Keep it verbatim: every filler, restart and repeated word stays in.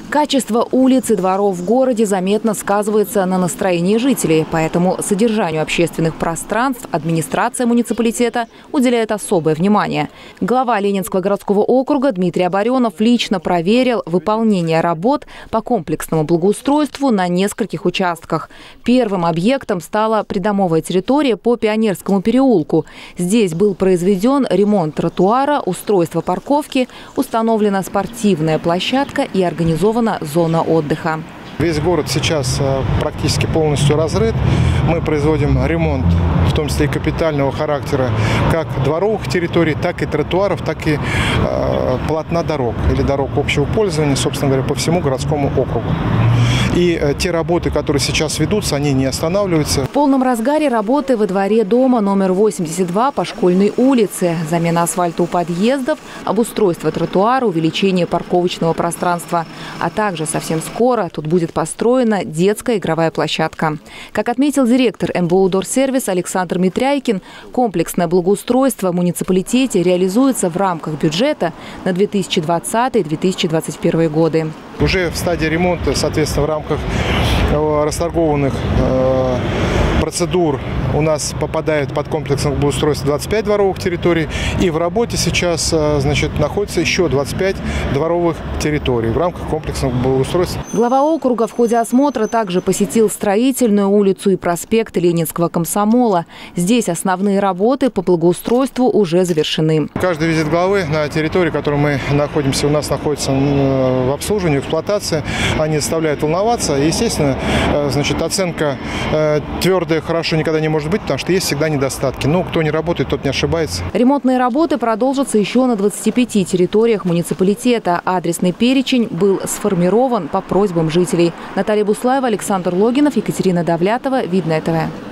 Качество улиц и дворов в городе заметно сказывается на настроении жителей. Поэтому содержанию общественных пространств администрация муниципалитета уделяет особое внимание. Глава Ленинского городского округа Дмитрий Оборенов лично проверил выполнение работ по комплексному благоустройству на нескольких участках. Первым объектом стала придомовая территория по Пионерскому переулку. Здесь был произведен ремонт тротуара, устройство парковки, установлена спортивная площадка и организована зона отдыха. Весь город сейчас практически полностью разрыт. Мы производим ремонт, в том числе и капитального характера, как дворовых территорий, так и тротуаров, так и э, полотна дорог или дорог общего пользования, собственно говоря, по всему городскому округу. И э, те работы, которые сейчас ведутся, они не останавливаются. В полном разгаре работы во дворе дома номер восемьдесят два по Школьной улице. Замена асфальта у подъездов, обустройство тротуара, увеличение парковочного пространства. А также совсем скоро тут будет построена детская игровая площадка. Как отметил директор эм бэ у «Дорсервис» Александр Митряйкин, комплексное благоустройство в муниципалитете реализуется в рамках бюджета на две тысячи двадцатый — две тысячи двадцать первый годы. Уже в стадии ремонта, соответственно, в рамках расторгованных э, процедур у нас попадает под комплексное благоустройство двадцать пять дворовых территорий. И в работе сейчас, значит, находится еще двадцать пять дворовых территорий в рамках комплексного благоустройства. Глава округа в ходе осмотра также посетил Строительную улицу и проспект Ленинского комсомола. Здесь основные работы по благоустройству уже завершены. Каждый визит главы на территории, в которой мы находимся, у нас находится в обслуживании, в эксплуатации, они заставляют волноваться. И, естественно, значит, оценка твердая, хорошо никогда не может быть, потому что есть всегда недостатки. Но кто не работает, тот не ошибается. Ремонтные работы продолжатся еще на двадцати пяти территориях муниципалитета. Адресный перечень был сформирован по просьбам жителей. Наталья Буслаева, Александр Логинов, Екатерина Давлятова. Видное ТВ.